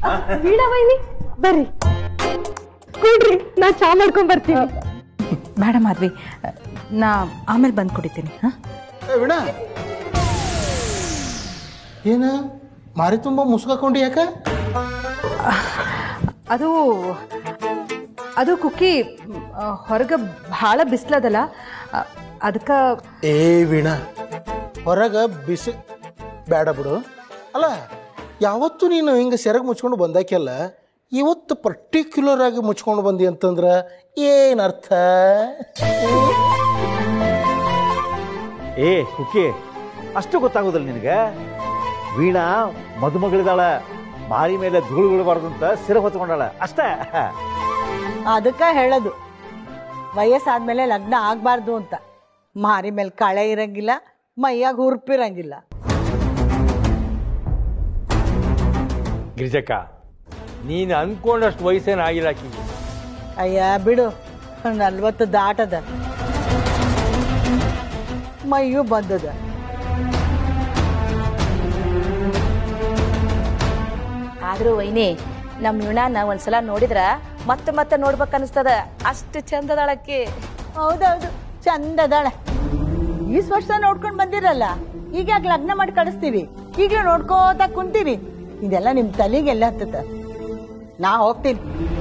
ವೀಣಾ ವೈನಿ ಬರ್ರಿ ಕೊಡ್ರಿ, ನಾ ಚಾ ಮಾಡ್ಕೊಂಡ್ ಬರ್ತೀನಿ. ಬೇಡ ಮಾಧವಿ, ನಾ ಆಮೇಲೆ ಬಂದು ಕುಡಿತೀನಿ. ವೀಣಾ ಏನ ಮಾರಿ ತುಂಬ ಮುಸ್ಕಾಕೊಂಡು ಯಾಕ? ಅದು ಅದು ಕುಕ್ಕಿ ಹೊರಗೆ ಭಾಳ ಬಿಸ್ಲದಲ್ಲ, ಅದಕ್ಕೆ. ಏ ವೀಣಾ, ಹೊರಗೆ ಬಿಸಿ ಬೇಡ ಬಿಡು. ಅಲ್ಲ, ಯಾವತ್ತು ನೀನು ಹಿಂಗೆ ಸೆರಗು ಮುಚ್ಕೊಂಡು ಬಂದಾಕೆಲ್ಲ ಇವತ್ತು ಪರ್ಟಿಕ್ಯುಲರ್ ಆಗಿ ಮುಚ್ಕೊಂಡು ಬಂದಿ ಅಂತಂದ್ರೆ ಏನರ್ಥ? ಏ ಕುಕ್ಕಿ, ಅಷ್ಟು ಗೊತ್ತಾಗೋದಿಲ್ಲ ನಿನಗೆ? ವೀಣಾ ಮದುಮಗಳಿದಾಳ, ಮಾರಿ ಮೇಲೆ ಧೂಳು ಬೀಳಬಾರ್ದು ಅಂತ ಸಿರ ಹೊತ್ಕೊಂಡಾಳ ಅಷ್ಟೇ. ಅದಕ್ಕೆ ಹೇಳೋದು ವಯಸ್ಸಾದ್ಮೇಲೆ ಲಗ್ನ ಆಗಬಾರ್ದು ಅಂತ. ಮಾರಿ ಮೇಲೆ ಕಳೆ ಇರಂಗಿಲ್ಲ, ಮೈಯಾಗ ಹುರುಪಿರಂಗಿಲ್ಲ. ಗಿರಿಜಕ್ಕ, ನೀನು ಅನ್ಕೊಂಡಷ್ಟು ವಯಸ್ಸೇನು ಆಗಿಲ್ಲ ಆಕಿಗೆ. ಅಯ್ಯ ಬಿಡು, 40 ದಾಟದ, ಮೈಯೂ ಬಂದದ. ಆದ್ರೂ ವೈನಿ, ನಮ್ ಯುಣಾನ ಒಂದ್ಸಲ ನೋಡಿದ್ರ ಮತ್ತೆ ಮತ್ತೆ ನೋಡ್ಬೇಕು ಅನಿಸ್ತದ, ಅಷ್ಟು ಚಂದದಾಳಕ್ಕೆ. ಹೌದೌದು, ಚಂದದಾಳೆ. ಈ ವರ್ಷ ನೋಡ್ಕೊಂಡು ಬಂದಿರಲ್ಲ, ಈಗ ಯಾಕೆ ಲಗ್ನ ಮಾಡಿ ಕಳಿಸ್ತೀರಿ? ಈಗಲೂ ನೋಡ್ಕೋತ ಕುಂತೀರಿ? ಇದೆಲ್ಲ ನಿಮ್ ತಲೆಗೆಲ್ಲ ಹತ್ತದ. ನಾ ಹೋಗ್ತೀನಿ.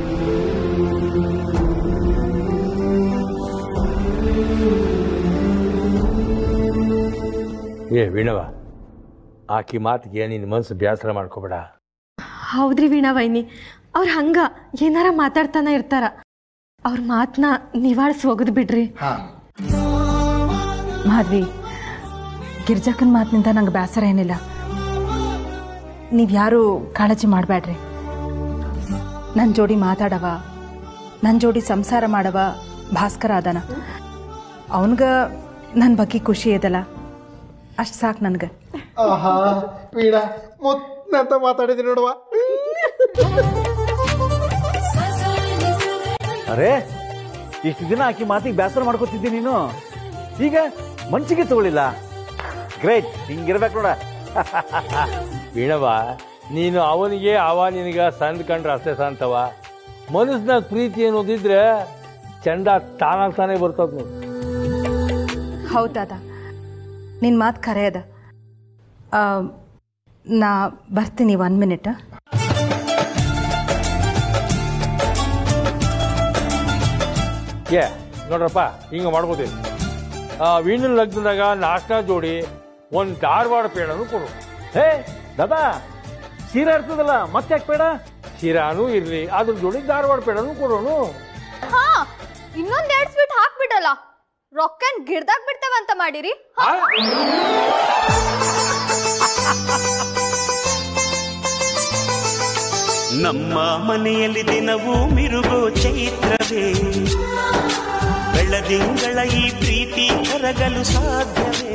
ಏ ವೀಣವ, ಆಕಿ ಮಾತಿಗೆ ನಿನ್ನ ಮನಸ್ಸು ಬೇಸರ ಮಾಡ್ಕೋಬೇಡ. ಹೌದ್ರಿ ವೀಣಾ ವೈನಿ, ಅವ್ರು ಹಂಗ ಏನಾರ ಮಾತಾಡ್ತಾನ ಇರ್ತಾರ. ಅವ್ರ ಮಾತನ್ನ ನಿವಾಳಿಸಿ ಹೋಗದ್ ಬಿಡ್ರಿ. ಮಾಧವಿ, ಗಿರ್ಜಕ್ಕನ ಮಾತಿನಿಂದ ನಂಗೆ ಬೇಸರ ಏನಿಲ್ಲ. ನೀವ್ಯಾರು ಕಾಳಜಿ ಮಾಡಬೇಡ್ರಿ. ನನ್ನ ಜೋಡಿ ಮಾತಾಡವ, ನನ್ನ ಜೋಡಿ ಸಂಸಾರ ಮಾಡವ ಭಾಸ್ಕರ ಅದಾನ. ಅವನ್ಗ ನನ್ನ ಬಗ್ಗೆ ಖುಷಿ ಇದಲ್ಲ, ಅಷ್ಟು ಸಾಕು ನನಗೆ. ಆಹಾ ವೀಣಾ, ಮುತ್ತಂತ ಮಾತಾಡಿದ್ರಿ ನೋಡುವ. ಅರೆ, ಇಷ್ಟು ದಿನ ಆಕಿ ಮಾತಿಗೆ ಬೇಸರ ಮಾಡ್ಕೊತಿದ್ದಿ ನೀನು, ಈಗ ಮನ್ಸಿಗೆ ತಗೊಳ್ಳಿಲ್ಲ. ಗ್ರೇಟ್, ಹಿಂಗಿರ್ಬೇಕು ನೋಡ. ವೀಣವ, ನೀನು ಅವನಿಗೆ ನಿನಗ ಸಂದ್ ಕಂಡ್ರೆ ಅಷ್ಟೇ ಸಾಂತವ. ಮನಸ್ಸಿನಾಗ ಪ್ರೀತಿ ಅನ್ನೋದಿದ್ರೆ ಚಂದ ತಾನಾಗ್ತಾನೆ ಬರ್ತದ ನೋಡಿ. ಹೌದಾದ, ನಿನ್ನ ಮಾತು ಖರೆ ಅದ. ನಾ ಬರ್ತೀನಿ 1 ಮಿನಿಟ್. ನೋಡ್ರಪ್ಪ, ಹಿಂಗ ಮಾಡ್ಕೋತೀನಿ. ವೀಣನ ಲಗ್ನದಾಗ ನಾಷ್ಟಾ ಜೋಡಿ ಒಂದು ಧಾರವಾಡ ಪೇಡನು ಕೊಡು. ಹೇ ದಾದಾ, ಸೀರೆ ಇರ್ತದಲ್ಲ, ಮತ್ತೆ ಯಾಕೆ ಬೇಡ? ಶಿರಾನೂ ಇರ್ಲಿ, ಅದ್ರ ಜೋಡಿ ಧಾರವಾಡ ಪೇಡನು ಕೊಡೋನು. ಹಾ, ಇನ್ನೊಂದ್ 2 ಸ್ವೀಟ್ ಹಾಕ್ಬಿಡಲ್ಲ, ರೊಕ್ಕನ್ ಗಿರ್ದಾಗ್ ಬಿಡ್ತೇವಂತ ಮಾಡಿರಿ. ನಮ್ಮ ಮನೆಯಲ್ಲಿ ದಿನವೂ ಮಿರುಗೋ ಚೈತ್ರವೇ, ಬೆಳದಿಂಗಳ ಈ ಪ್ರೀತಿ ಕರಗಲು ಸಾಧ್ಯವೇ?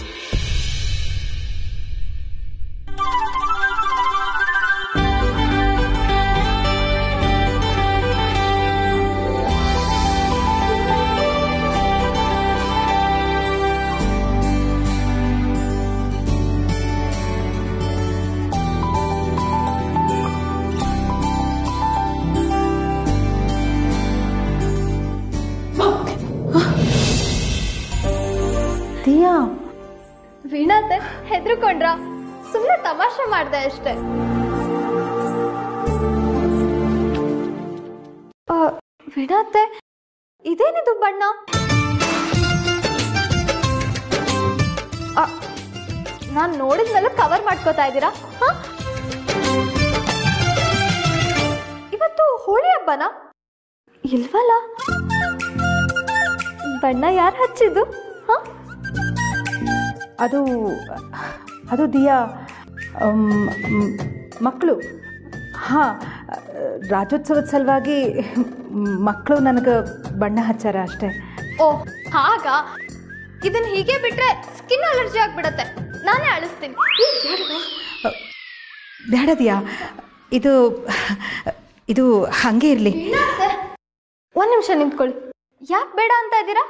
ವೀಣಾತೆ ಹೆದ್ರುಕೊಂಡ್ರ? ಸುಮ್ಮನೆ ತಮಾಷೆ ಮಾಡ್ದೆ ಅಷ್ಟೇ. ವೀಣಾತೆ, ಇದೇನಿದು ಬಣ್ಣ? ನಾನ್ ನೋಡಿದ್ಮೇಲೆ ಕವರ್ ಮಾಡ್ಕೋತಾ ಇದ್ದೀರಾ? ಇವತ್ತು ಹೋಳಿ ಹಬ್ಬನ? ಇಲ್ವಲ್ಲ, ಬಣ್ಣ ಯಾರು ಹಚ್ಚಿದ್ದು? ಅದು ದಿಯಾ ಮಕ್ಕಳು. ಹಾಂ, ರಾಜ್ಯೋತ್ಸವದ ಸಲುವಾಗಿ ಮಕ್ಕಳು ನನಗೆ ಬಣ್ಣ ಹಚ್ಚಾರ ಅಷ್ಟೇ. ಓ ಹಾಗ? ಇದನ್ನ ಹೀಗೆ ಬಿಟ್ರೆ ಸ್ಕಿನ್ ಅಲರ್ಜಿ ಆಗ್ಬಿಡತ್ತೆ, ನಾನೇ ಅಳಿಸ್ತೀನಿ. ಬೇಡ ದಿಯಾ, ಇದು ಹಾಗೆ ಇರಲಿ. 1 ನಿಮಿಷ ನಿಂತ್ಕೊಳ್ಳಿ. ಯಾಕೆ ಬೇಡ ಅಂತ ಇದ್ದೀರಾ?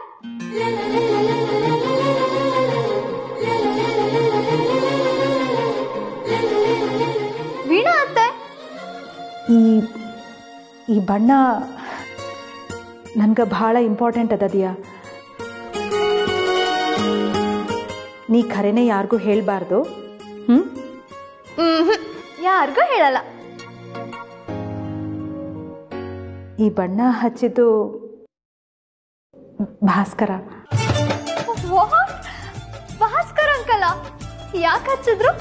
ವೀಣಾ ಅತ್ತೆ, ಬಣ್ಣ ನನಗೆ ಭಾಳ ಇಂಪಾರ್ಟೆಂಟ್ ಅದದಿಯಾ. ನೀ ಖರೇನೆ ಯಾರಿಗೂ ಹೇಳಬಾರ್ದು. ಯಾರಿಗೂ ಹೇಳಲ್ಲ. ಈ ಬಣ್ಣ ಹಚ್ಚಿದ್ದು ಭಾಸ್ಕರ. ಭಾಸ್ಕರ್ ಅಂಕಲ ಯಾಕೆ ಹಚ್ಚಿದ್ರು?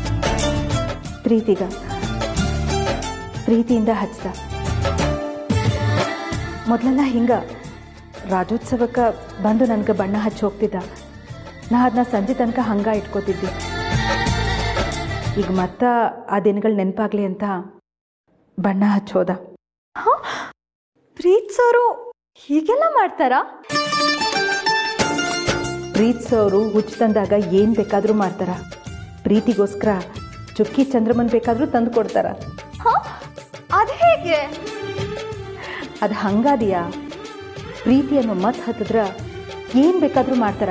ಪ್ರೀತಿಯಿಂದ ಹಚ್ಚಿದ. ಮೊದಲೆಲ್ಲ ಹಿಂಗ ರಾಜ್ಯೋತ್ಸವಕ್ಕೆ ಬಂದು ನನಗೆ ಬಣ್ಣ ಹಚ್ಚಿ ಹೋಗ್ತಿದ್ದ. ನಾ ಅದನ್ನ ಸಂಜೆ ತನಕ ಹಂಗ ಇಟ್ಕೋತಿದ್ದೆ. ಈಗ ಮತ್ತೆ ಆ ದಿನಗಳು ನೆನಪಾಗ್ಲಿ ಅಂತ ಬಣ್ಣ ಹಚ್ಚೋದ. ಪ್ರೀತ್ಸೋರು ಹೀಗೆಲ್ಲ ಮಾಡ್ತಾರಾ? ಪ್ರೀತ್ಸೋರು ಹುಚ್ಚು ತಂದಾಗ ಏನು ಬೇಕಾದರೂ ಮಾಡ್ತಾರ. ಪ್ರೀತಿಗೋಸ್ಕರ ಚುಕ್ಕಿ ಚಂದ್ರಮನ್ ಬೇಕಾದರೂ ತಂದು ಕೊಡ್ತಾರ. ಅದು ಹೇಗೆ? ಅದು ಹಂಗಾದಿಯಾ. ಪ್ರೀತಿಯನ್ನು ಮತ್ ಹತ್ತಿದ್ರ ಏನು ಬೇಕಾದರೂ ಮಾಡ್ತಾರ.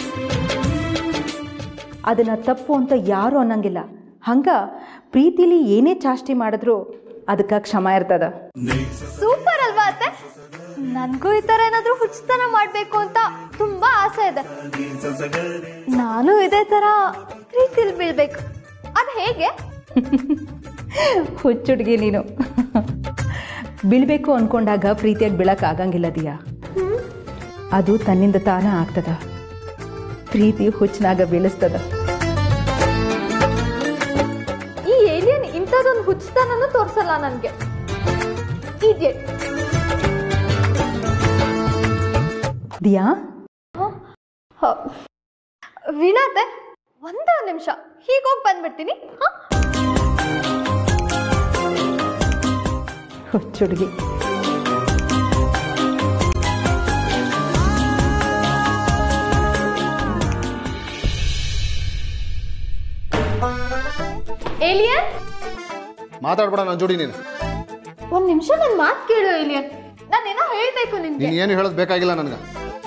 ಅದನ್ನು ತಪ್ಪು ಅಂತ ಯಾರೂ ಅನ್ನಂಗಿಲ್ಲ. ಹಂಗ ಪ್ರೀತಿಲಿ ಏನೇ ಚಾಷ್ಟಿ ಮಾಡಿದ್ರು ಅದಕ್ಕೆ ಕ್ಷಮ ಇರ್ತದ. ಸೂಪರ್ ಅಲ್ವಾ ಅತ್ತೆ? ನನಗೂ ಈ ಥರ ಏನಾದರೂ ಹುಚ್ಚುತನ ಮಾಡಬೇಕು ಅಂತ ತುಂಬಾ ಆಸೆ ಇದೆ. ನಾನು ಇದೇ ಥರ ಪ್ರೀತಿಲಿ ಬೀಳ್ಬೇಕು. ಅದು ಹೇಗೆ? ಹುಚ್ಚುಡ್ಗಿ ನೀನು. ಬೀಳ್ಬೇಕು ಅನ್ಕೊಂಡಾಗ ಪ್ರೀತಿಯಾಗಿ ಬೀಳಕ್ ಆಗಂಗಿಲ್ಲ ದಿಯಾ. ಅದು ತನ್ನಿಂದ ತಾನ ಆಗ್ತದ. ಪ್ರೀತಿ ಹುಚ್ಚನಾಗ ಬೀಳಿಸ್ತದ. ಈ ಏಲಿಯನ್ ಇಂಥದೊಂದು ಹುಚ್ಚುತನನೂ ತೋರಿಸಲ್ಲ ನನಗೆ. ಇಡಿಯಟ್. ದಿಯಾ, ವೀಣಾತೆ ಒಂದು ನಿಮಿಷ ಹೀಗೋಗಿ ಬಂದ್ಬಿಡ್ತೀನಿ. ಹುಚ್ಚುಡ್ಗಿ. ಏಲಿಯನ್ ಮಾತಾಡ್ಬೇಡ ನನ್ನ ಜೋಡಿ. ನೀನು ಒಂದ್ ನಿಮಿಷ ನನ್ನ ಮಾತು ಕೇಳು ಏಲಿಯನ್. ನಾನೇನೋ ಹೇಳ್ಬೇಕು ನಿನ್ಗೆ. ನೀನು ಏನು ಹೇಳೋದು ಬೇಕಾಗಿಲ್ಲ ನನಗೆ.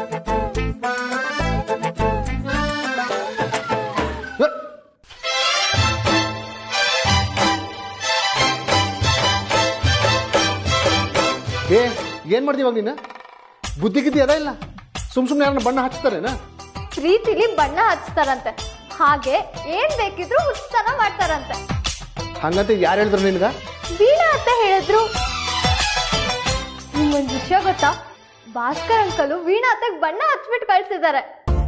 ಏನ್ ಮಾಡ್ದಿ ಇವಾಗ ನೀನು? ಬುದ್ಧಿಗಿದ್ದಿ ಅದ ಇಲ್ಲ? ಸುಮ್ನೆ ಯಾರನ್ನ ಬಣ್ಣ ಹಚ್ತಾರೇನ? ಪ್ರೀತಿಲಿ ಬಣ್ಣ ಹಚ್ತಾರಂತೆ. ಹಾಗೆ ಏನ್ ಬೇಕಿದ್ರು ಹುಚ್ಚುತನ ಮಾಡ್ತಾರಂತೆ. ಹಂಗಂತ ಯಾರು ಹೇಳಿದ್ರು ನಿನ್ಗ? ವೀಣಾ ಅಂತ ಹೇಳಿದ್ರು. ನಿಮ್ಗೊಂದು ವಿಷಯ ಗೊತ್ತಾ? ಭಾಸ್ಕರ್ ಅಂಕಲು ವೀಣಾ ಅತ್ತಗೆ ಬಣ್ಣ ಹಚ್ಬಿಟ್ಟು ಕಳ್ಸಿದ್ದಾರೆ.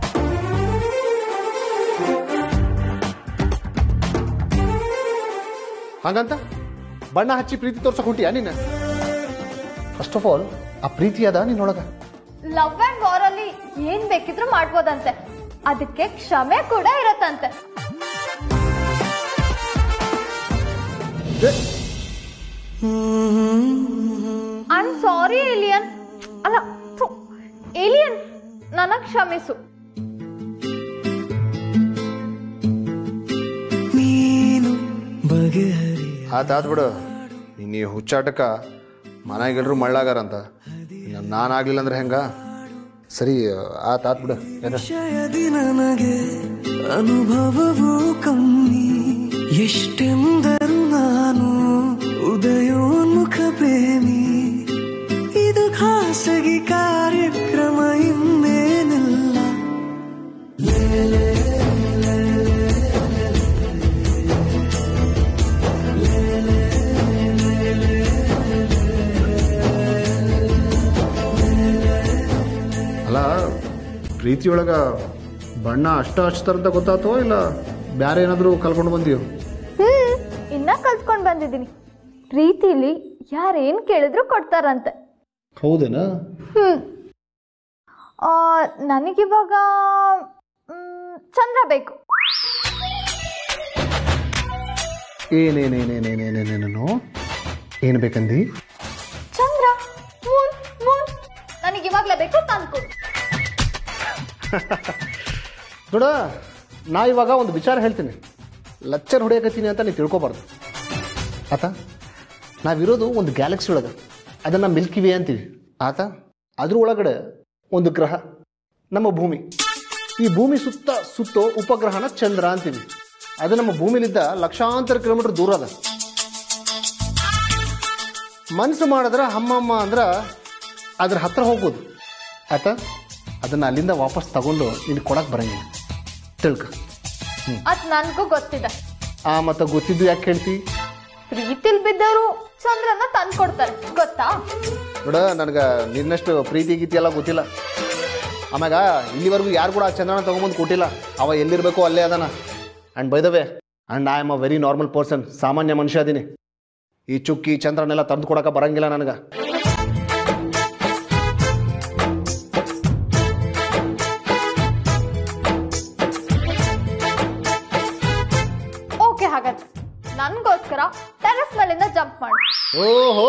ಹಂಗಂತ ಬಣ್ಣ ಹಚ್ಚಿ ಪ್ರೀತಿ ತೋರ್ಸಕ್ ಹೊಂಟಿಯಾ ನೀನು? ಫಸ್ಟ್ ಆಫ್ ಆಲ್ ಆ ಪ್ರೀತಿ ಅದ ನಿನ್ನೊಳಗ? ಲವ್ ಅಂಡ್ ವಾರ್ ಅಲ್ಲಿ ಏನ್ ಬೇಕಿದ್ರು ಮಾಡ್ಬೋದಂತೆ. ಅದಕ್ಕೆ ಕ್ಷಮೆ ಕೂಡ ಇರತ್ತಂತೆ. I am sorry alien. ಅಲ್ಲ ಏಲಿಯನ್, ನನಗ್ ಕ್ಷಮಿಸು. ಆತಾತ್ ಬಿಡು. ನೀ ಹುಚ್ಚಾಟಕ್ಕ ಮನೆಗೆಲ್ರು ಮಳ್ಳಾಗಾರಂತ. ನಾನಾಗ್ಲಿಲ್ಲ ಅಂದ್ರೆ ಹೆಂಗ? ಸರಿ ಆತಾತ್ ಬಿಡು. ನನಗೆ ಅನುಭವವೂ ಕಮ್ಮಿ. ಎಷ್ಟೆಂದರು ನಾನು ಉದಯೋನ್ಮುಖ ಪ್ರೇಮಿ. ಇದು ಖಾಸಗಿ ಕಾರ್ಯಕ್ರಮ, ಇನ್ನೇನಿಲ್ಲ. ಅಲ್ಲ, ಪ್ರೀತಿಯೊಳಗ ಬಣ್ಣ ಅಷ್ಟ ಹಚ್ತಾರಂತ ಗೊತ್ತಾತೋ ಇಲ್ಲ ಬ್ಯಾರೆ ಏನಾದರೂ ಕಲ್ಕೊಂಡು ಬಂದೀಯೋ? ಇನ್ನ ಕಲ್ತ್ಕೊಂಡ್ ಬಂದಿದ್ದೀನಿ. ಪ್ರೀತಿಲಿ ಯಾರೇನ್ ಕೇಳಿದ್ರು ಕೊಡ್ತಾರಂತೆ. ಹೌದೇನಾ? ನನಗಿವಾಗ ಚಂದ್ರ ಬೇಕು. ಏನೇನೇನೇನೇನೇನೇನೇನೇನು ಏನು ಬೇಕಂದಿ? ಚಂದ್ರ, ಮೂನ್ ಮೂನ್ ನನಗಿವಾಗ್ಲೇ ಬೇಕು, ತಂದ್ಕೊಡು. ನೋಡ, ನಾ ಇವಾಗ ಒಂದು ವಿಚಾರ ಹೇಳ್ತೀನಿ. ಲಚ್ಚರ್ ಹೊಡೆಯಕತ್ತೀನಿ ಅಂತ ನೀವು ತಿಳ್ಕೊಬಾರ್ದು ಆತ. ನಾವಿರೋದು ಒಂದು ಗ್ಯಾಲಕ್ಸಿ ಒಳಗೆ, ಅದನ್ನು ಮಿಲ್ಕಿ ವೇ ಅಂತೀವಿ ಆತ. ಅದ್ರ ಒಳಗಡೆ ಒಂದು ಗ್ರಹ ನಮ್ಮ ಭೂಮಿ. ಈ ಭೂಮಿ ಸುತ್ತೋ ಉಪಗ್ರಹನ ಚಂದ್ರ ಅಂತೀವಿ. ಅದು ನಮ್ಮ ಭೂಮಿಲಿದ್ದ ಲಕ್ಷಾಂತರ ಕಿಲೋಮೀಟರ್ ದೂರ ಅದ. ಮನಸ್ಸು ಮಾಡಿದ್ರೆ ಅಮ್ಮಮ್ಮ ಅಂದ್ರೆ ಅದ್ರ ಹತ್ರ ಹೋಗ್ಬೋದು ಆಯ್ತಾ. ಅದನ್ನು ಅಲ್ಲಿಂದ ವಾಪಸ್ ತಗೊಂಡು ಇಲ್ಲಿ ಕೊಡಕ್ಕೆ ಬರಂಗಿಲ್ಲ ತಿಳ್ಕ. ಅದ್ ನನ್ಗೂ ಗೊತ್ತಿದೆ. ಮತ್ತೆ ಗೊತ್ತಿದ್ದು ಯಾಕೆ ಹೇಳ್ತಿ? ಪ್ರೀತಿಲ್ ಬಿದ್ದವರು ಚಂದ್ರನ ತಂದ್ಕೊಡ್ತಾರೆ ಗೊತ್ತಾ? ನೋಡ, ನನಗೆ ನಿನ್ನಷ್ಟು ಪ್ರೀತಿ ಗೀತಿ ಎಲ್ಲ ಗೊತ್ತಿಲ್ಲ. ಆಮ್ಯಾಗ ಇಲ್ಲಿವರೆಗೂ ಯಾರು ಕೂಡ ಆ ಚಂದ್ರನ ತೊಗೊಂಬಂದು ಕೊಟ್ಟಿಲ್ಲ. ಅವ ಎಲ್ಲಿರಬೇಕೋ ಅಲ್ಲೇ ಅದಾನ. And by the way and I am a very normal person. ಸಾಮಾನ್ಯ ಮನುಷ್ಯ ಅದೀನಿ. ಈ ಚುಕ್ಕಿ ಚಂದ್ರನೆಲ್ಲ ತಂದು ಕೊಡೋಕೆ ಬರಂಗಿಲ್ಲ ನನಗೆ. ಓಕೆ, ಹಾಗಾದ್ರೆ ನನ್ಗೋಸ್ಕರ ಟೆರೆಸ್ ಮೇಲಿಂದ ಜಂಪ್ ಮಾಡಿ. ಓಹೋ,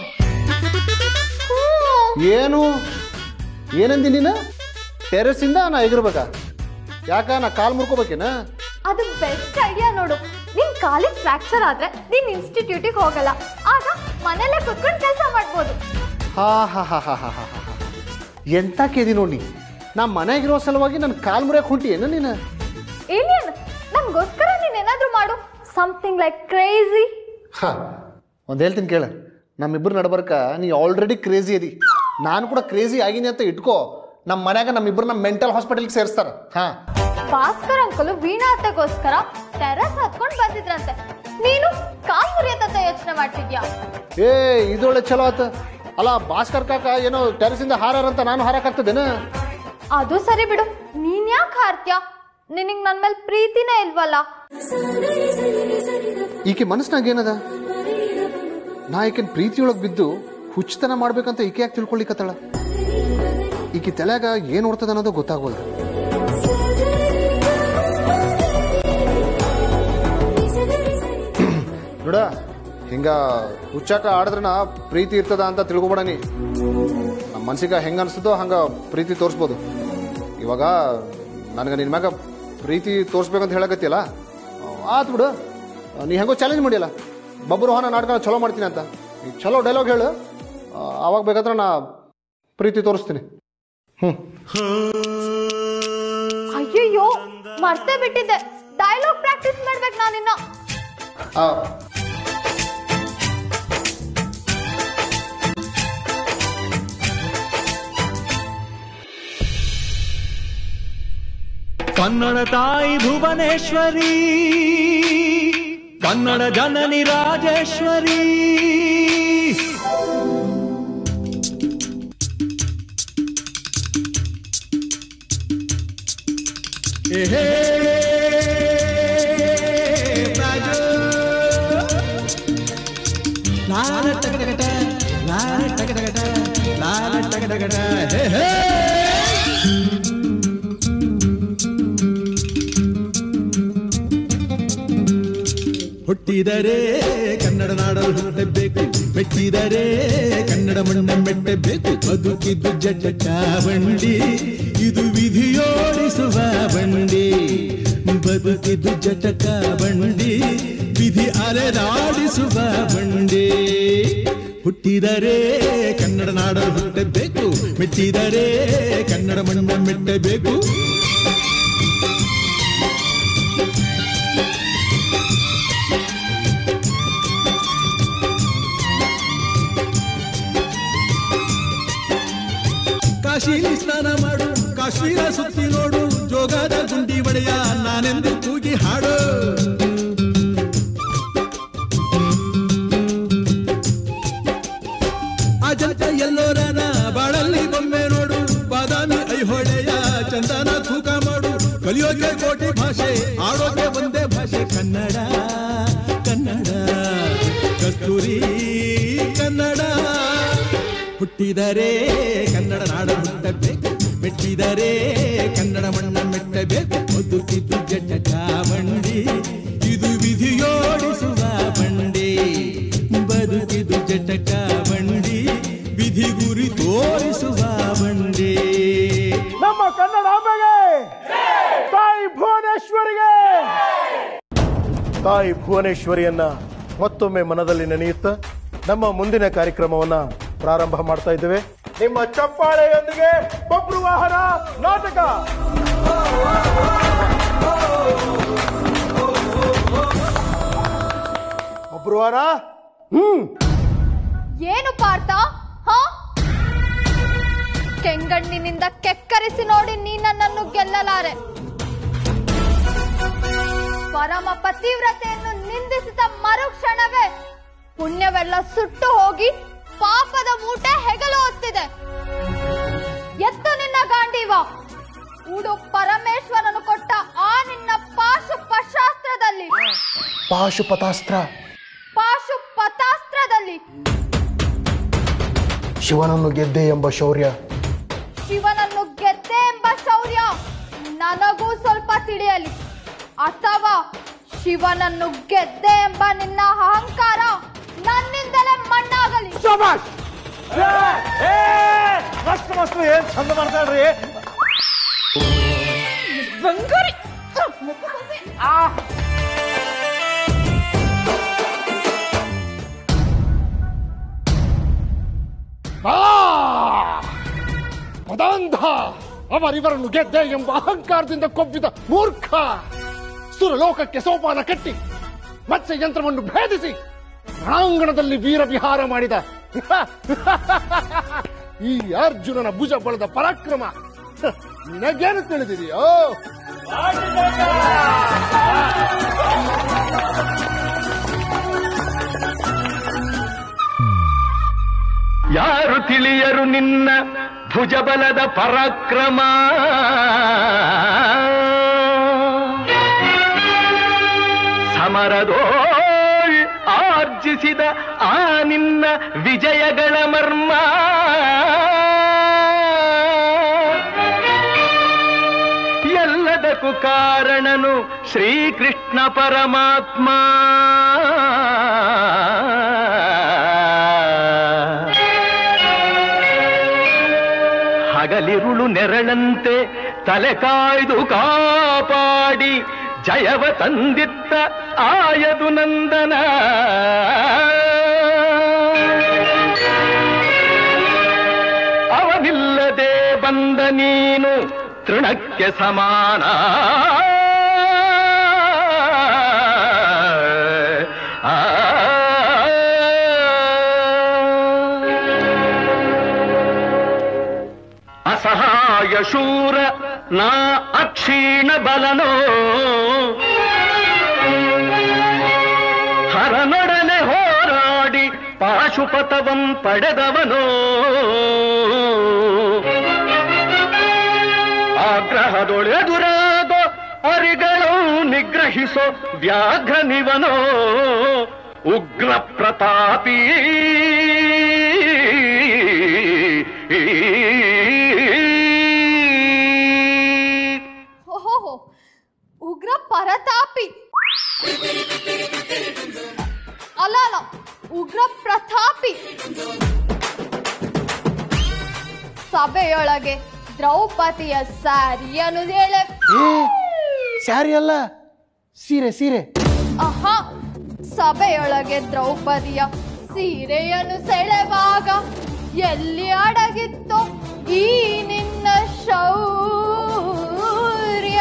ಏನು ಏನಂದಿ ನೀನು? ಟೆರೆಸ್ಸಿಂದ ನಾ ಎಗಿರ್ಬೇಕಾ? ಯಾಕ ನಾ ಕಾಲು ಮುರ್ಕೋಬೇಕೇನ? ಅದು ಬೆಸ್ಟ್ ಐಡಿಯಾ ನೋಡು. ನಿನ್ ಕಾಲಿಗೆ ಫ್ರಾಕ್ಚರ್ ಆದ್ರೆ ನೀನ್ ಇನ್ಸ್ಟಿಟ್ಯೂಟಿಗೆ ಹೋಗಲ್ಲ, ಆಗ ಮನೇಲೆ ಕುತ್ಕೊಂಡು ಕೆಲಸ ಮಾಡ್ಬೋದು. ಹಾ ಹಾ ಹಾ ಹಾ ಹಾ ಹಾ ಹಾ ಎಂತ ಕೇದಿ ನೋಡಿ. ನಾ ಮನೆಗಿರೋ ಸಲುವಾಗಿ ನನ್ನ ಕಾಲು ಮುರಿಯಕ್ಕೆ ಹೊಂಟಿ ಏನು ನೀನು? ಏನಿಯನ್, ನನ್ಗೋಸ್ಕರ ನೀನ್ ಏನಾದ್ರೂ ಮಾಡು. Something like crazy. ಹಾ, ಒಂದು ಹೇಳ್ತೀನಿ ಕೇಳ. ನಮ್ಮಿಬ್ಬರು ನಡ್ಬರ್ಕ ನೀ ಆಲ್ರೆಡಿ ಕ್ರೇಜಿ ಅದಿ. ನಾನು ಕೂಡ ಕ್ರೇಜಿ ಆಗಿನಿ ಅಂತ ಇಟ್ಕೋ. ನಮ್ಮ ಮನ್ಯಾಗ ನಮ್ಮಿಬ್ಬರನ್ನ ಮೆಂಟಲ್ ಹಾಸ್ಪಿಟಲ್ಗೆ ಸೇರಿಸ್ತಾರ. ಹಾ, ಭಾಸ್ಕರ್ ಅಂಕಲು ವೀಣಾ ಅತ್ತೆಗೋಸ್ಕರ ಟೆರೆಸ್ ಹತ್ಕೊಂಡು ಬಂದಿದ್ರಂತೆ. ನೀನು ಕಾಲ್ ಮುರಿಯತ್ತ ಯೋಚನೆ ಮಾಡ್ತಿದ್ಯಾ? ಏ, ಇದೊಳ್ಳೆ ಚಲೋ ಆತ ಅಲ್ಲ. ಭಾಸ್ಕರ್ ಕಾಕ ಏನೋ ಟೆರೆಸಿಂದ ಹಾರಾರಂತ ನಾನು ಹಾರಕ್ಕಾಗ್ತದೇನ? ಅದು ಸರಿ ಬಿಡು, ನೀನ್ ಯಾಕೆ ಹಾರ್ತ್ಯಾ? ನಿನಗ್ ನನ್ ಮೇಲೆ ಪ್ರೀತಿನೇ ಇಲ್ವಲ್ಲ? ಈಕೆ ಮನಸ್ನಾಗ ಏನದ? ನಾ ಈಕೆನ್ ಪ್ರೀತಿಯೊಳಗೆ ಬಿದ್ದು ಹುಚ್ಚತನ ಮಾಡ್ಬೇಕಂತ ಈಕೆ ಯಾಕೆ ತಿಳ್ಕೊಳ್ಳಿಕತ್ತಳ? ಈಕೆ ತಲೆಯಾಗ ಏನ್ ಓಡ್ತದ ಅನ್ನೋದು ಗೊತ್ತಾಗೋಲ್ಲ. ನೋಡ, ಹಿಂಗ ಹುಚ್ಚಾಟ ಆಡಿದ್ರನ ಪ್ರೀತಿ ಇರ್ತದ ಅಂತ ತಿಳ್ಕೊಬೇಡ ನೀ. ನಮ್ಮ ಮನ್ಸಿಗೆ ಹೆಂಗ ಅನ್ಸ್ತದೋ ಹಂಗ ಪ್ರೀತಿ ತೋರಿಸ್ಬೋದು. ಇವಾಗ ನನಗೆ ನಿನ್ ಮ್ಯಾಗ ಪ್ರೀತಿ ತೋರಿಸ್ಬೇಕಂತ ಹೇಳಕತ್ತಿಯಲ್ಲ, ಆತ್ ಬಿಡು. ನೀ ಹೆಂಗೋ ಚಾಲೆಂಜ್ ಮಾಡಿಯಲ್ಲ, ಬಬ್ರುವಾಹನ ನಾಟಕ ಚಲೋ ಮಾಡ್ತೀನಿ ಅಂತ. ಈ ಚಲೋ ಡೈಲಾಗ್ ಹೇಳು, ಅವಾಗ ಬೇಕಾದ್ರೆ ನಾ ಪ್ರೀತಿ ತೋರಿಸ್ತೀನಿ. ಅಯ್ಯಯ್ಯೋ, ಮರ್ತೇ ಬಿಟ್ಟಿದ್ದೆ. ಡೈಲಾಗ್ ಪ್ರಾಕ್ಟೀಸ್ ಮಾಡ್ಬೇಕು ನಾನಿನ್ನ. ಕನ್ನಡ ತಾಯಿ ಭುವನೇಶ್ವರಿ, ಕನ್ನಡ ಜನನಿ ರಾಜೇಶ್ವರಿ. ಲಾಲ ಟಗಟಗಟ, ಲಾಲ ಟಗಟಗಟ, ಲಾಲ ಟಗಟಗಟ, ಹುಟ್ಟಿದರೆ ಕನ್ನಡ ನಾಡಲು ಹುಟ್ಟಬೇಕು, ಮೆಟ್ಟಿದರೆ ಕನ್ನಡ ಮಣ್ಣ ಮೆಟ್ಟಬೇಕು. ಬದುಕಿದ್ದು ಜಟ ಬಂಡಿ, ಇದು ವಿಧಿಯೋಡಿಸುವ ಬಂಡಿ. ಬದುಕಿದ್ದು ಜಟಕ ಬಂಡಿ, ವಿಧಿ ಅಲೆದಾಡಿಸುವ ಬಂಡಿ. ಹುಟ್ಟಿದರೆ ಕನ್ನಡ ನಾಡಲು ಹುಟ್ಟಬೇಕು, ಮೆಟ್ಟಿದರೆ ಕನ್ನಡ ಮಣ್ಣ ಮೆಟ್ಟಬೇಕು. ಕಾಶಿಲಿ ಸ್ನಾನ ಮಾಡು, ಕಾಶ್ಮೀರ ಸುತ್ತಿ ನೋಡು, ಜೋಗದ ಗುಂಡಿ ಒಡೆಯ ನಾನೆಂದು ಕೂಗಿ ಹಾಡು. ಅಜಂತ ಎಲ್ಲೋರನ ಬಾಳಲ್ಲಿ ಬೊಮ್ಮೆ ನೋಡು, ಬಾದಾಮಿ ಐಹೊಳೆಯ ಚಂದನ ತೂಕ ಮಾಡು. ಕಲಿಯೋಕೆ ಕೋಟಿ ಭಾಷೆ, ಆಡೋಕೆ ಒಂದೇ ಭಾಷೆ ಕನ್ನಡ. ಕನ್ನಡ ಕಸ್ತೂರಿ ಕನ್ನಡ. ಹುಟ್ಟಿದರೆ ಕನ್ನಡ ನಾಡ ಹುಟ್ಟಬೇಕು, ಮೆಟ್ಟಿದರೆ ಕನ್ನಡ ಮಣ್ಣ ಮೆಟ್ಟಬೇಕು. ಬದುಕಿದ್ದು ಜಟ ಬಂಡಿ, ಇದು ವಿಧಿಯೋಡಿಸುವ ಬಂಡಿ. ಬದುಕಿದ್ದು ಜಟಕ ಬಂಡಿ, ವಿಧಿ ಗುರಿ ತೋರಿಸುವ ಬಂಡಿ. ನಮ್ಮ ಕನ್ನಡಾಂಬೆಗೆ, ತಾಯಿ ಭುವನೇಶ್ವರಿಗೆ. ತಾಯಿ ಭುವನೇಶ್ವರಿಯನ್ನ ಮತ್ತೊಮ್ಮೆ ಮನದಲ್ಲಿ ನೆನೆಯುತ್ತಾ ನಮ್ಮ ಮುಂದಿನ ಕಾರ್ಯಕ್ರಮವನ್ನ ಪ್ರಾರಂಭ ಮಾಡ್ತಾ ಇದ್ದೇವೆ. ನಿಮ್ಮ ಚಪ್ಪಾಳೆಯೊಂದಿಗೆ ಬಬ್ರುವಾಹನ ನಾಟಕ. ಬಬ್ರುವಾಹನ ಏನು ಪಾರ್ಥ? ಹಾ, ಕೆಂಗಣ್ಣಿನಿಂದ ಕೆಕ್ಕರಿಸಿ ನೋಡಿ ನೀ ನನ್ನನ್ನು ಗೆಲ್ಲಲಾರೆ. ಪರಮ ಪತಿವ್ರತೆಯನ್ನು ನಿಂದಿಸಿದ ಮರುಕ್ಷಣವೇ ಪುಣ್ಯವೆಲ್ಲ ಸುಟ್ಟು ಹೋಗಿ ಪಾಪದ ಮೂಟೆ ಹೆಗಲು ಹೊತ್ತಿದೆ. ಎತ್ತು ನಿನ್ನ ಗಾಂಡೀವ, ಉಡು ಪರಮೇಶ್ವರನು ಕೊಟ್ಟ ಆ ನಿನ್ನ ಪಾಶುಪತಾಸ್ತ್ರದಲ್ಲಿ ಶಿವನನ್ನು ಗೆದ್ದೆ ಎಂಬ ಶೌರ್ಯ ನನಗೂ ಸ್ವಲ್ಪ ತಿಳಿಯಲಿ. ಅಥವಾ ಶಿವನನ್ನು ಗೆದ್ದೆ ಎಂಬ ನಿನ್ನ ಅಹಂಕಾರ ನನ್ನಿಂದಲೇ ಮಣ್ಣಾಗಲಿ. ಮಸ್ತ್ ಏನ್ ಚಂದ ಮಾಡ್ತಾಳ್ರಿ. ಪದಾಂಧ, ಅವರಿವರನ್ನು ಗೆದ್ದೆ ಎಂಬ ಅಹಂಕಾರದಿಂದ ಕೊಬ್ಬಿದ ಮೂರ್ಖ. ಸುರಲೋಕಕ್ಕೆ ಸೋಪಾನ ಕಟ್ಟಿ ಮತ್ಸ್ಯ ಯಂತ್ರವನ್ನು ಭೇದಿಸಿ ರಣಾಂಗಣದಲ್ಲಿ ವೀರ ವಿಹಾರ ಮಾಡಿದ ಈ ಅರ್ಜುನನ ಭುಜ ಬಲದ ಪರಾಕ್ರಮ ನಿನಗೇನು ತಿಳಿದಿದೆಯೋ? ಯಾರು ತಿಳಿಯರು ನಿನ್ನ ಭುಜಬಲದ ಪರಾಕ್ರಮ. ಸಮರದೋಳ್ ಆರ್ಜಿಸಿದ ಆ ನಿನ್ನ ವಿಜಯಗಳ ಮರ್ಮ. ಎಲ್ಲದಕ್ಕೂ ಕಾರಣನು ಶ್ರೀಕೃಷ್ಣ ಪರಮಾತ್ಮ. ಹಗಲಿರುಳು ನೆರಳಂತೆ ತಲೆ ಕಾಯ್ದು ಕಾಪಾಡಿ ಜಯವ ತಂದಿತ್ತ ಆಯದು ನಂದನ. ಅವನಿಲ್ಲದೆ ಬಂದ ನೀನು ತೃಣಕ್ಕೆ ಸಮಾನ. ಅಸಹಾಯ ಶೂರ ನಾ ಅಕ್ಷೀಣ ಬಲನೋ, ಹರನೊಡನೆ ಹೋರಾಡಿ ಪಾಶುಪತವಂ ಪಡೆದವನೋ. ಆಗ್ರಹದೊಳೆದುರಾಗೋ ಅರಿಗಳು ನಿಗ್ರಹಿಸೋ ವ್ಯಾಘ್ರನಿವನೋ. ಉಗ್ರ ಪ್ರತಾಪಿ ಉಗ್ರ ಪರತಾಪಿ ಅಲ್ಲ, ಉಗ್ರ ಪ್ರತಾಪಿ. ಸಭೆಯೊಳಗೆ ದ್ರೌಪದಿಯ ಸ್ಯಾರಿಯನ್ನು ಹೇಳೆ. ಸ್ಯಾರಿ ಅಲ್ಲ, ಸೀರೆ ಸೀರೆ. ಆಹಾ, ಸಭೆಯೊಳಗೆ ದ್ರೌಪದಿಯ ಸೀರೆಯನ್ನು ಸೆಳೆವಾಗ ಎಲ್ಲಿ ಅಡಗಿತ್ತೋ ಈ ನಿನ್ನ ಶೌರ್ಯ.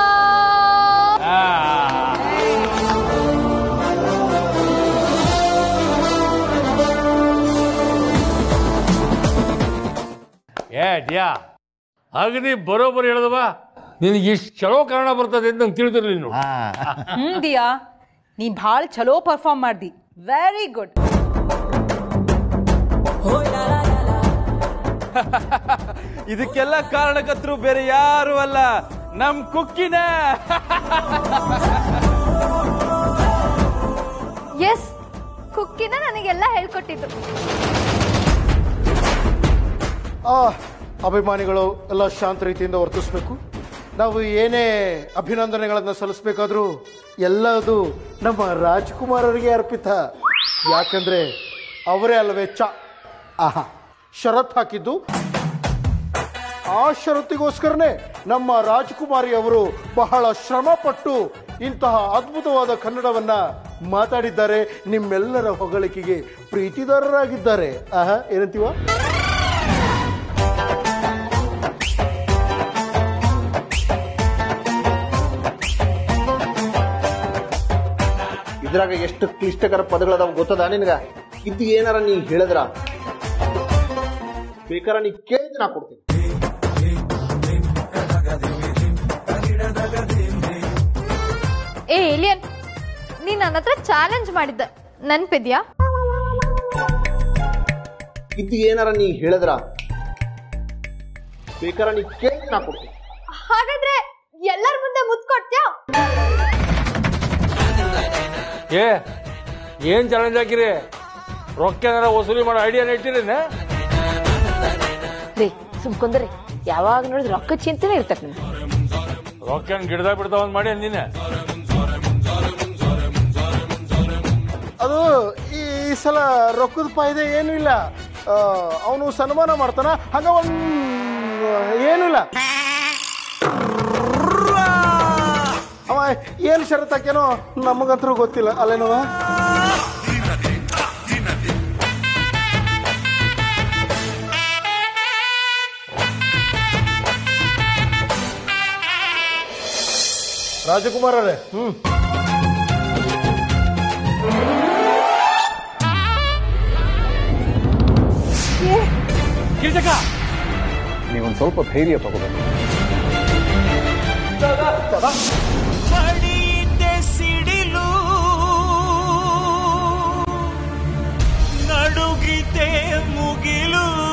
ಡ್ಯಾ ಅಗ್ನಿ ಬರೋಬ್ಬರಿ ಹೇಳದವ. ನಿನಗೆ ಇಷ್ಟು ಚಲೋ ಕಾರಣ ಬರ್ತದೆ ಅಂತ ನಂಗೆ ತಿಳಿದಿರಲಿಲ್ಲ ನೋಡು. ದಿಯಾ, ನೀ ಭಾಳ ಚಲೋ ಪರ್ಫಾರ್ಮ್ ಮಾಡ್ದಿ. Very good. ಇದಕ್ಕೆಲ್ಲ ಕಾರಣಕರ್ತರು ಬೇರೆ ಯಾರು ಅಲ್ಲ, ನಮ್ ಕುಕ್ಕಿನ. ಎಸ್, ಕುಕ್ಕಿನ ನನಗೆಲ್ಲ ಹೇಳ್ಕೊಟ್ಟಿದ್ದು. ಅಭಿಮಾನಿಗಳು ಎಲ್ಲ ಶಾಂತ ರೀತಿಯಿಂದ ವರ್ತಿಸ್ಬೇಕು. ನಾವು ಏನೇ ಅಭಿನಂದನೆಗಳನ್ನು ಸಲ್ಲಿಸಬೇಕಾದ್ರೂ ಎಲ್ಲದು ನಮ್ಮ ರಾಜ್ಕುಮಾರರಿಗೆ ಅರ್ಪಿತ. ಯಾಕಂದ್ರೆ ಅವರೇ ಅಲ್ಲವೇ ಆಹಾ ಷರತ್ ಹಾಕಿದ್ದು. ಆ ಷರತ್ತಿಗೋಸ್ಕರನೇ ನಮ್ಮ ರಾಜ್ಕುಮಾರಿ ಅವರು ಬಹಳ ಶ್ರಮ ಪಟ್ಟು ಇಂತಹ ಅದ್ಭುತವಾದ ಕನ್ನಡವನ್ನ ಮಾತಾಡಿದ್ದಾರೆ. ನಿಮ್ಮೆಲ್ಲರ ಹೊಗಳಿಕೆಗೆ ಪ್ರೀತಿದಾರರಾಗಿದ್ದಾರೆ. ಆಹಾ, ಏನಂತೀವ? ಇದ್ರಾಗ ಎಷ್ಟು ಕ್ಲಿಷ್ಟಕರ ಪದಗಳದಾವ ಗೊತ್ತದ ನಿನಗ? ಇದು ಏನಾರ ನೀ ಹೇಳಿದ್ರ ಬೇಕಾರ ನೀ ಕೇಳಿದ್ರೆ ನಾ ಕೊಡ್ತೀನಿ. ಏ ಏಲಿಯನ್, ನೀನ್ ನನ್ನ ಹತ್ರ ಚಾಲೆಂಜ್ ಮಾಡಿದ್ದ ನೆನ್ಪಿದ್ಯಾ? ಇದು ಏನಾರ ನೀ ಹೇಳಿದ್ರ ಬೇಕಾರ ನೀ ಕೇಳಿದ್ರೆ ನಾ ಕೊಡ್ತೀನಿ. ಹಾಗಾದ್ರೆ ಎಲ್ಲರ ಮುಂದೆ ಮುತ್ತು ಕೊಡ್ತೀಯಾ? ಏನ್ ಚಾಲೆಂಜ್ ಹಾಕಿರಿ? ರೊಕ್ಕ ಏನಾರ ವಸೂಲಿ ಮಾಡೋ ಐಡಿಯಾನ ಇಟ್ಟಿರೇನ? ರೀ ಸುಮ್ಕೊಂದ್ರಿ, ಯಾವಾಗ ನೋಡಿದ್ರೆ ರೊಕ್ಕ ಚಿಂತೆನೆ ಇರ್ತದೆ ನಿಮ್ಗೆ. ರೊಕ್ಕ ಗಿಡದಾಗ ಬಿಡ್ತಾವ ಮಾಡಿ ಅಂದಿನ. ಅದು ಈ ಸಲ ರೊಕ್ಕದ ಫಾಯ್ದೆ ಏನೂ ಇಲ್ಲ. ಅವನು ಸನ್ಮಾನ ಮಾಡ್ತಾನ, ಹಂಗ ಏನೂ ಇಲ್ಲ. ಅವ ಏನು ಷರತ್ತು ಹಾಕ್ಯಾನೋ ನಮಗಂತೂ ಗೊತ್ತಿಲ್ಲ ಅಲ್ಲೇನವ. ರಾಜಕುಮಾರ್ ಅವರೇ, ನೀವೊಂದು ಸ್ವಲ್ಪ ಧೈರ್ಯ ತಗೋಬೇಕು. ಬಡಿದೆ ಸಿಡಿಲು ನಡುಗಿದೆ ಮುಗಿಲು